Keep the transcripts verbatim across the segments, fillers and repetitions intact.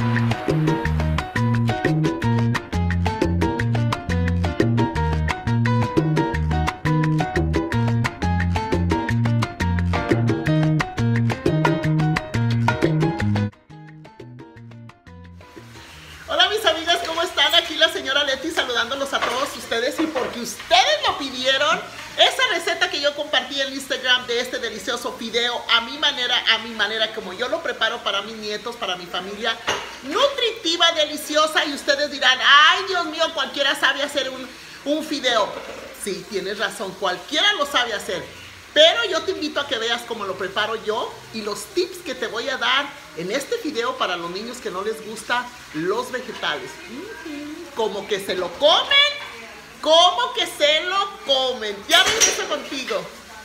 Saludándolos a todos ustedes, y porque ustedes lo pidieron, esa receta que yo compartí en Instagram de este delicioso fideo a mi manera, a mi manera, como yo lo preparo para mis nietos, para mi familia, nutritiva, deliciosa. Y ustedes dirán, ay Dios mío, cualquiera sabe hacer un, un fideo. Sí, tienes razón, cualquiera lo sabe hacer, pero yo te invito a que veas cómo lo preparo yo y los tips que te voy a dar en este fideo para los niños que no les gustan los vegetales. Uh-huh. Como que se lo comen, como que se lo comen. Ya regreso contigo.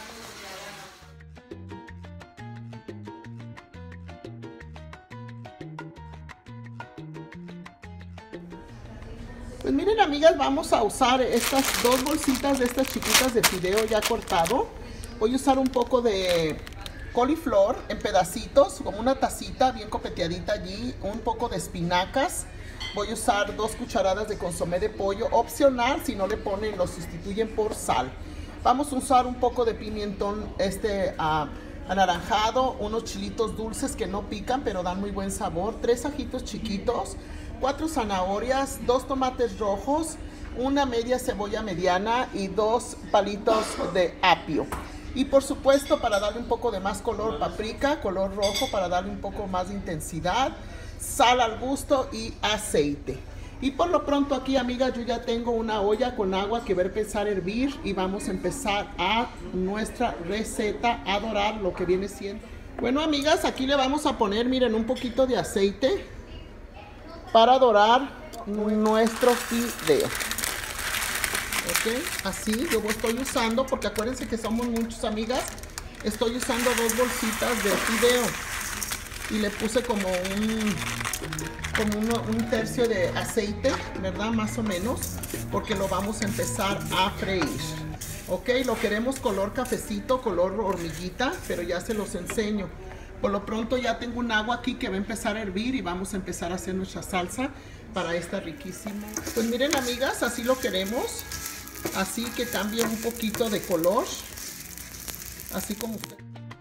Pues miren, amigas, vamos a usar estas dos bolsitas de estas chiquitas de fideo ya cortado. Voy a usar un poco de coliflor en pedacitos, como una tacita bien copeteadita allí, un poco de espinacas. Voy a usar dos cucharadas de consomé de pollo, opcional, si no le ponen lo sustituyen por sal. Vamos a usar un poco de pimentón este uh, anaranjado, unos chilitos dulces que no pican pero dan muy buen sabor, tres ajitos chiquitos, cuatro zanahorias, dos tomates rojos, una media cebolla mediana y dos palitos de apio. Y por supuesto, para darle un poco de más color, paprika, color rojo, para darle un poco más de intensidad, sal al gusto y aceite. Y por lo pronto aquí, amigas, yo ya tengo una olla con agua que va a empezar a hervir y vamos a empezar a nuestra receta, a dorar lo que viene siendo. Bueno, amigas, aquí le vamos a poner, miren, un poquito de aceite para dorar nuestro fideo. Ok, así yo estoy usando, porque acuérdense que somos muchos, amigas, estoy usando dos bolsitas de fideo y le puse como un como uno, un tercio de aceite, ¿verdad? Más o menos, porque lo vamos a empezar a freír. Ok, lo queremos color cafecito, color hormiguita, pero ya se los enseño. Por lo pronto ya tengo un agua aquí que va a empezar a hervir y vamos a empezar a hacer nuestra salsa para esta riquísima. Pues miren, amigas, así lo queremos. Así que cambie un poquito de color, así como usted.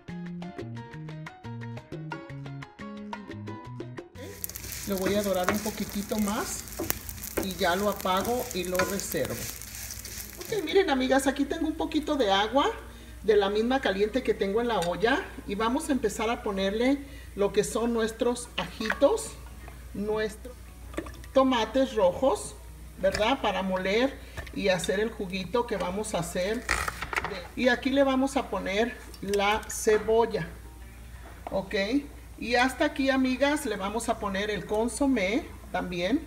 Lo voy a dorar un poquitito más y ya lo apago y lo reservo. Ok, miren, amigas, aquí tengo un poquito de agua de la misma caliente que tengo en la olla y vamos a empezar a ponerle lo que son nuestros ajitos, nuestros tomates rojos, ¿verdad? Para moler y hacer el juguito que vamos a hacer. Y aquí le vamos a poner la cebolla, ok. Y hasta aquí, amigas, le vamos a poner el consomé también.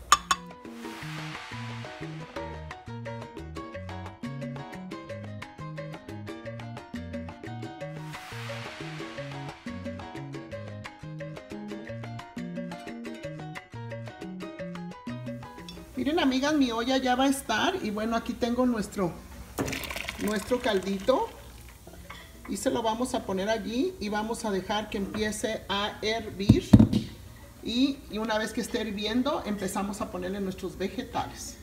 Miren, amigas, mi olla ya va a estar y bueno, aquí tengo nuestro, nuestro caldito y se lo vamos a poner allí y vamos a dejar que empiece a hervir y, y una vez que esté hirviendo empezamos a ponerle nuestros vegetales.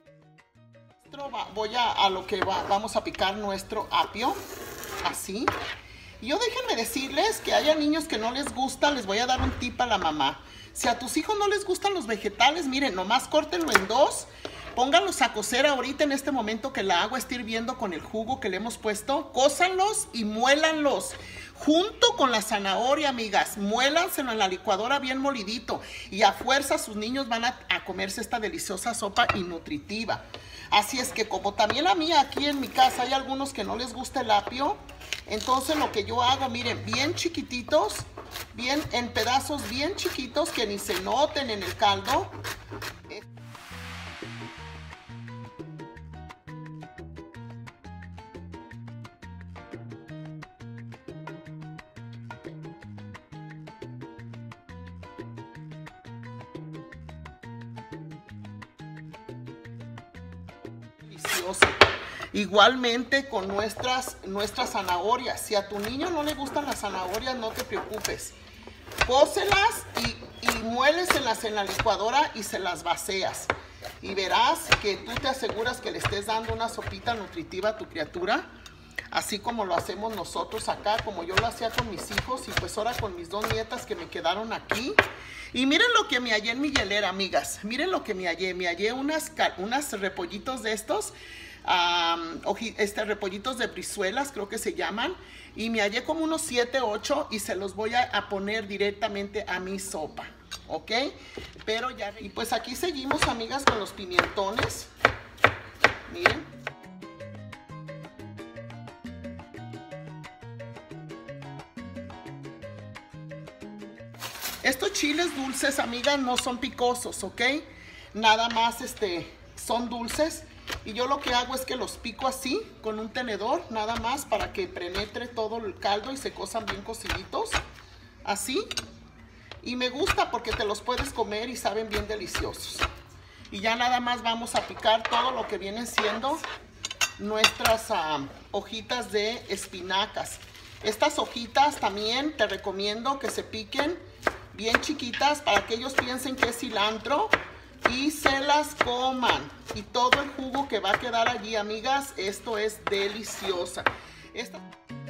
Voy a, a lo que va, vamos a picar nuestro apio, así. Y yo déjenme decirles que haya niños que no les gusta, les voy a dar un tip a la mamá. Si a tus hijos no les gustan los vegetales, miren, nomás córtenlo en dos, pónganlos a cocer ahorita en este momento que la agua está hirviendo con el jugo que le hemos puesto, cózanlos y muélanlos junto con la zanahoria, amigas, muélanselo en la licuadora bien molidito y a fuerza sus niños van a, a comerse esta deliciosa sopa y nutritiva. Así es que como también a mí aquí en mi casa hay algunos que no les gusta el apio, entonces lo que yo hago, miren, bien chiquititos, bien en pedazos bien chiquitos que ni se noten en el caldo. Delicioso. Igualmente con nuestras, nuestras zanahorias. Si a tu niño no le gustan las zanahorias, no te preocupes. Cócelas y, y muele méleselas en la licuadora y se las vacías. Y verás que tú te aseguras que le estés dando una sopita nutritiva a tu criatura, así como lo hacemos nosotros acá, como yo lo hacía con mis hijos y pues ahora con mis dos nietas que me quedaron aquí. Y miren lo que me hallé en mi hielera, amigas. Miren lo que me hallé. Me hallé unas, unas repollitos de estos, um, este, repollitos de brizuelas, creo que se llaman. Y me hallé como unos siete, ocho y se los voy a, a poner directamente a mi sopa. ¿Ok? Pero ya... Y pues aquí seguimos, amigas, con los pimentones. Miren. Estos chiles dulces, amigas, no son picosos, ¿ok? Nada más este, son dulces. Y yo lo que hago es que los pico así, con un tenedor, nada más, para que penetre todo el caldo y se cosan bien cociditos. Así. Y me gusta porque te los puedes comer y saben bien deliciosos. Y ya nada más vamos a picar todo lo que vienen siendo nuestras uh, hojitas de espinacas. Estas hojitas también te recomiendo que se piquen bien chiquitas para que ellos piensen que es cilantro y se las coman. Y todo el jugo que va a quedar allí, amigas, esto es deliciosa. Esta...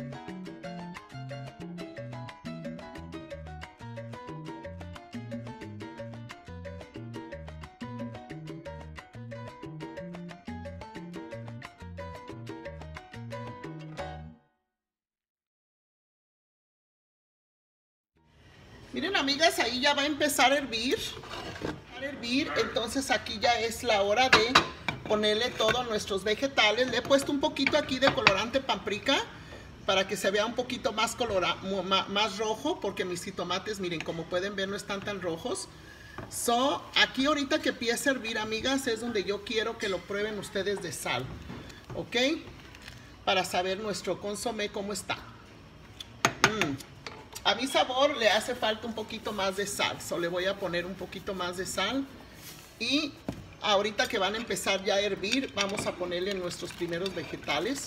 Miren, amigas, ahí ya va a empezar a hervir. A hervir, entonces aquí ya es la hora de ponerle todos nuestros vegetales. Le he puesto un poquito aquí de colorante paprika para que se vea un poquito más, colora, más rojo, porque mis jitomates, miren, como pueden ver, no están tan rojos. So, aquí ahorita que empiece a hervir, amigas, es donde yo quiero que lo prueben ustedes de sal. ¿Ok? Para saber nuestro consomé cómo está. Mmm. A mi sabor le hace falta un poquito más de sal, so le voy a poner un poquito más de sal. Y ahorita que van a empezar ya a hervir, vamos a ponerle nuestros primeros vegetales.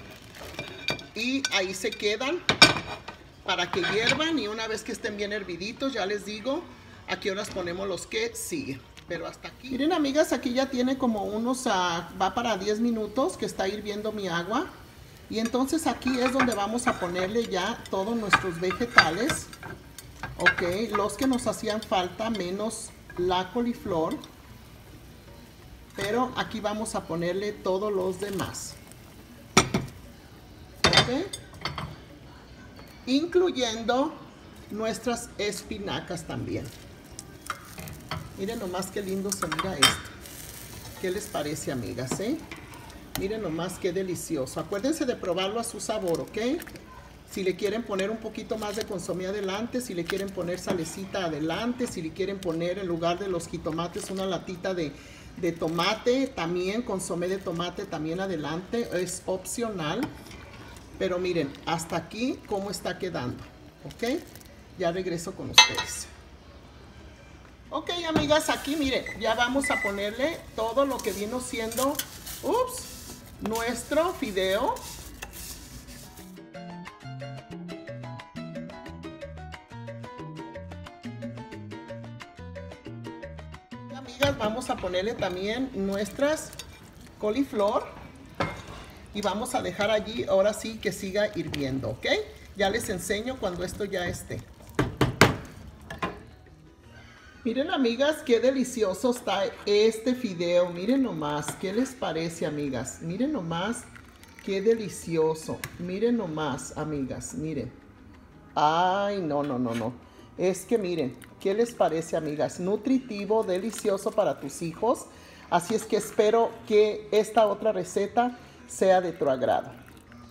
Y ahí se quedan para que hiervan y una vez que estén bien herviditos, ya les digo a qué horas ponemos los que siguen. Pero hasta aquí. Miren, amigas, aquí ya tiene como unos, uh, va para diez minutos que está hirviendo mi agua. Y entonces aquí es donde vamos a ponerle ya todos nuestros vegetales. Ok, los que nos hacían falta menos la coliflor. Pero aquí vamos a ponerle todos los demás. Ok. Incluyendo nuestras espinacas también. Miren nomás qué lindo se mira esto. ¿Qué les parece, amigas, eh? Miren nomás qué delicioso. Acuérdense de probarlo a su sabor, ¿ok? Si le quieren poner un poquito más de consomé adelante, si le quieren poner salecita adelante, si le quieren poner en lugar de los jitomates una latita de, de tomate, también consomé de tomate también adelante, es opcional. Pero miren, hasta aquí cómo está quedando, ¿ok? Ya regreso con ustedes. Ok, amigas, aquí miren, ya vamos a ponerle todo lo que vino siendo, ups, nuestro fideo. Amigas, vamos a ponerle también nuestras coliflor y vamos a dejar allí ahora sí que siga hirviendo, ¿ok? Ya les enseño cuando esto ya esté. Miren, amigas, qué delicioso está este fideo. Miren nomás, ¿qué les parece, amigas? Miren nomás, qué delicioso. Miren nomás, amigas, miren. Ay, no, no, no, no. Es que miren, ¿qué les parece, amigas? Nutritivo, delicioso para tus hijos. Así es que espero que esta otra receta sea de tu agrado.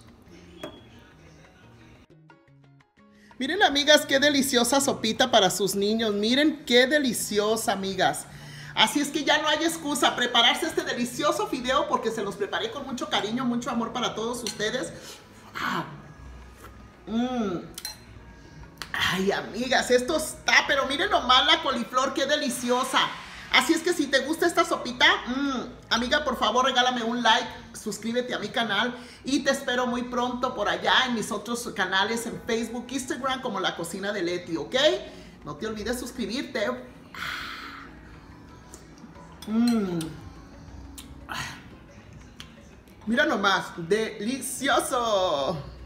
Miren, amigas, qué deliciosa sopita para sus niños. Miren qué deliciosa, amigas. Así es que ya no hay excusa. Prepararse este delicioso fideo porque se los preparé con mucho cariño, mucho amor para todos ustedes. Ah. Mm. Ay, amigas, esto está, pero miren nomás la coliflor, qué deliciosa. Así es que si te gusta esta sopita, mmm, amiga, por favor regálame un like, suscríbete a mi canal y te espero muy pronto por allá en mis otros canales en Facebook, Instagram como La Cocina de Leti, ¿ok? No te olvides suscribirte. Mmm. Mira nomás, delicioso.